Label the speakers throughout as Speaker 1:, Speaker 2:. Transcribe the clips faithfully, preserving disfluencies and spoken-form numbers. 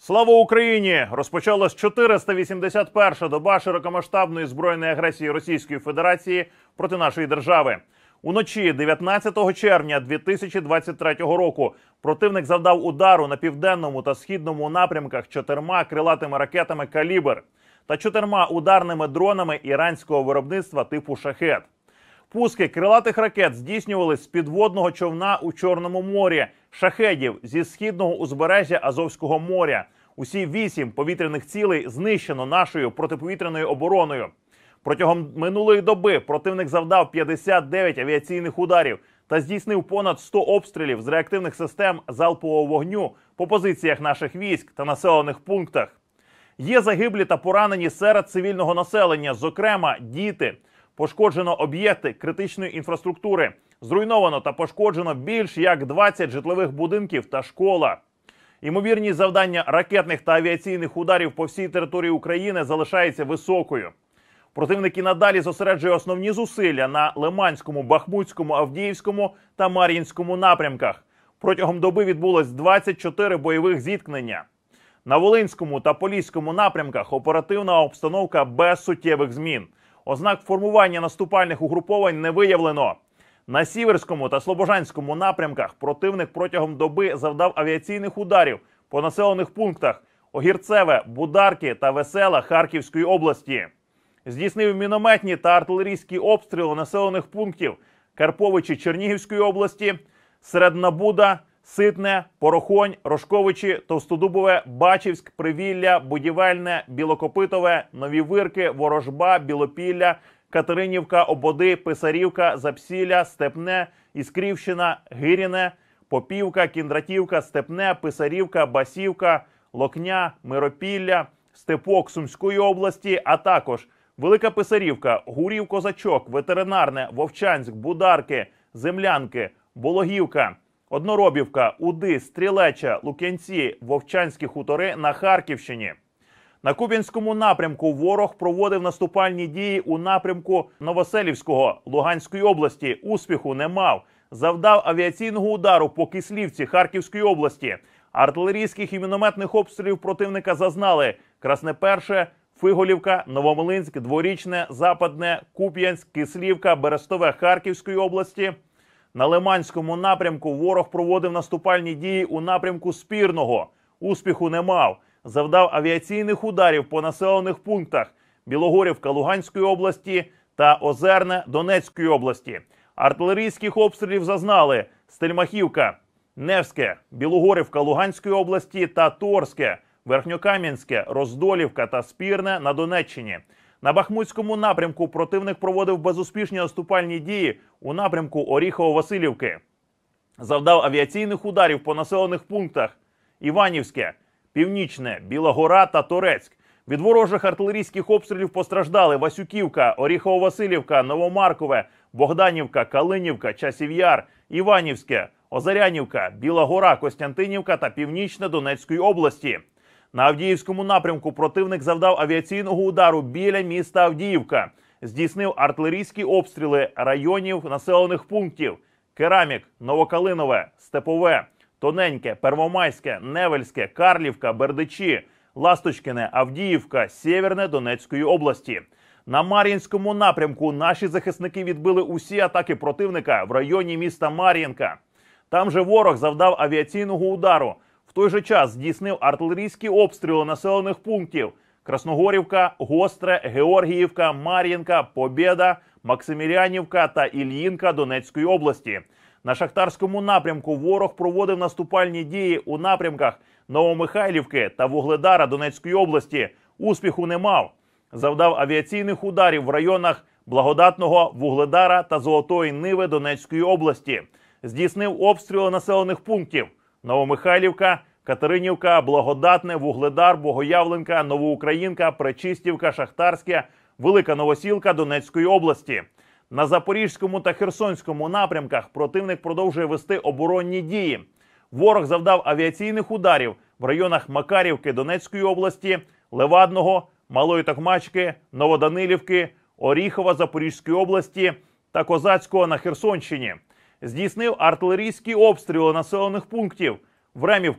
Speaker 1: Слава Україні! Розпочалась чотириста вісімдесят перша доба широкомасштабної збройної агресії Російської Федерації проти нашої держави. Уночі дев'ятнадцятого червня дві тисячі двадцять третього року противник завдав удару на південному та східному напрямках чотирма крилатими ракетами «Калібр» та чотирма ударними дронами іранського виробництва типу «Шахед». Пуски крилатих ракет здійснювались з підводного човна у Чорному морі, «Шахедів» зі східного узбережжя Азовського моря. Усі вісім повітряних цілей знищено нашою протиповітряною обороною. Протягом минулої доби противник завдав п'ятдесят дев'ять авіаційних ударів та здійснив понад сто обстрілів з реактивних систем залпового вогню по позиціях наших військ та населених пунктах. Є загиблі та поранені серед цивільного населення, зокрема діти. Пошкоджено об'єкти критичної інфраструктури. Зруйновано та пошкоджено більш як двадцять житлових будинків та школа. Ймовірність завдання ракетних та авіаційних ударів по всій території України залишається високою. Противник і надалі зосереджує основні зусилля на Лиманському, Бахмутському, Авдіївському та Мар'їнському напрямках. Протягом доби відбулось двадцять чотири бойових зіткнення. На Волинському та Поліському напрямках оперативна обстановка без суттєвих змін. Ознак формування наступальних угруповань не виявлено. На Сіверському та Слобожанському напрямках противник протягом доби завдав авіаційних ударів по населених пунктах Огірцеве, Бударки та Весела Харківської області. Здійснив мінометні та артилерійські обстріли населених пунктів Карповичі Чернігівської області, Середнабуда, Ситне, Порохонь, Рожковичі, Товстодубове, Бачівськ, Привілля, Будівельне, Білокопитове, Нові Вирки, Ворожба, Білопілля, Катеринівка, Ободи, Писарівка, Запсілля, Степне, Іскрівщина, Гиріне, Попівка, Кіндратівка, Степне, Писарівка, Басівка, Локня, Миропілля, Степок Сумської області, а також Велика Писарівка, Гурів Козачок, Ветеринарне, Вовчанськ, Бударки, Землянки, Бологівка, Одноробівка, Уди, Стрілеча, Лук'янці, Вовчанські хутори на Харківщині. На Куп'янському напрямку ворог проводив наступальні дії у напрямку Новоселівського Луганської області. Успіху не мав. Завдав авіаційного удару по Кислівці Харківської області. Артилерійських і мінометних обстрілів противника зазнали Красне Перше, Фиголівка, Новомлинськ, Дворічне, Западне, Куп'янськ, Кислівка, Берестове Харківської області. На Лиманському напрямку ворог проводив наступальні дії у напрямку Спірного. Успіху не мав. Завдав авіаційних ударів по населених пунктах Білогорівка Луганської області та Озерне Донецької області. Артилерійських обстрілів зазнали Стельмахівка, Невське, Білогорівка Луганської області та Торське, Верхньокам'янське, Роздолівка та Спірне на Донеччині. На Бахмутському напрямку противник проводив безуспішні наступальні дії у напрямку Оріхово-Василівки. Завдав авіаційних ударів по населених пунктах Іванівське, Північне, Біла Гора та Торецьк. Від ворожих артилерійських обстрілів постраждали Васюківка, Оріхово-Василівка, Новомаркове, Богданівка, Калинівка, Часів Яр, Іванівське, Озарянівка, Біла Гора, Костянтинівка та Північне Донецької області. На Авдіївському напрямку противник завдав авіаційного удару біля міста Авдіївка. Здійснив артилерійські обстріли районів населених пунктів Керамік, Новокалинове, Степове, Тоненьке, Первомайське, Невельське, Карлівка, Бердичі, Ласточкине, Авдіївка, Сєвєрне Донецької області. На Мар'їнському напрямку наші захисники відбили усі атаки противника в районі міста Мар'їнка. Там же ворог завдав авіаційного удару. В той же час здійснив артилерійські обстріли населених пунктів Красногорівка, Гостре, Георгіївка, Мар'їнка, Побєда, Максимірянівка та Ільїнка Донецької області. На Шахтарському напрямку ворог проводив наступальні дії у напрямках Новомихайлівки та Вугледара Донецької області. Успіху не мав. Завдав авіаційних ударів в районах Благодатного, Вугледара та Золотої Ниви Донецької області. Здійснив обстріли населених пунктів Новомихайлівка, Катеринівка, Благодатне, Вугледар, Богоявленка, Новоукраїнка, Пречистівка, Шахтарське, Велика Новосілка Донецької області. На Запорізькому та Херсонському напрямках противник продовжує вести оборонні дії. Ворог завдав авіаційних ударів в районах Макарівки Донецької області, Левадного, Малої Токмачки, Новоданилівки, Оріхова Запорізької області та Козацького на Херсонщині. Здійснив артилерійські обстріли населених пунктів Времівка,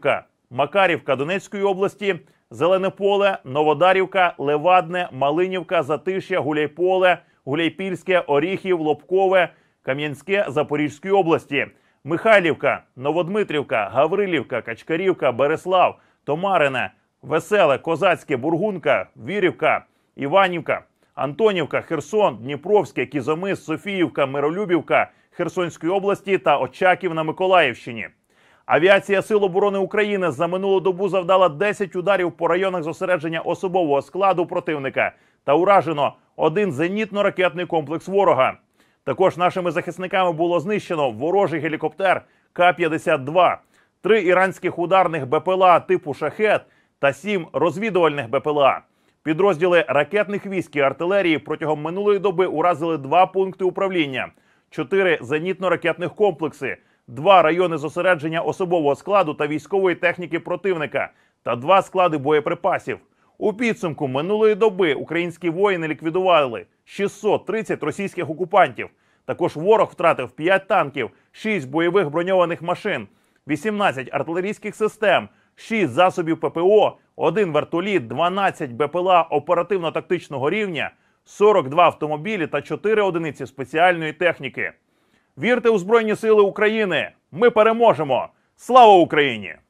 Speaker 1: Макарівка Донецької області, Зелене Поле, Новодарівка, Левадне, Малинівка, Затишя, Гуляйполе, Гуляйпільське, Оріхів, Лобкове, Кам'янське Запорізької області, Михайлівка, Новодмитрівка, Гаврилівка, Качкарівка, Береслав, Томарине, Веселе, Козацьке, Бургунка, Вірівка, Іванівка, Антонівка, Херсон, Дніпровське, Кізомис, Софіївка, Миролюбівка Херсонської області та Очаків на Миколаївщині. Авіація Сил оборони України за минулу добу завдала десять ударів по районах зосередження особового складу противника та уражено один зенітно-ракетний комплекс ворога. Також нашими захисниками було знищено ворожий гелікоптер Ка п'ятдесят два, три іранських ударних Бе Пе Ел А типу «Шахед» та сім розвідувальних Бе Пе Ел А. Підрозділи ракетних військ і артилерії протягом минулої доби уразили два пункти управління, чотири зенітно-ракетних комплекси, два райони зосередження особового складу та військової техніки противника та два склади боєприпасів. У підсумку минулої доби українські воїни ліквідували шістсот тридцять російських окупантів. Також ворог втратив п'ять танків, шість бойових броньованих машин, вісімнадцять артилерійських систем, шість засобів Пе Пе О, один вертоліт, дванадцять Бе Пе Ел А оперативно-тактичного рівня, сорок два автомобілі та чотири одиниці спеціальної техніки. Вірте у Збройні Сили України! Ми переможемо! Слава Україні!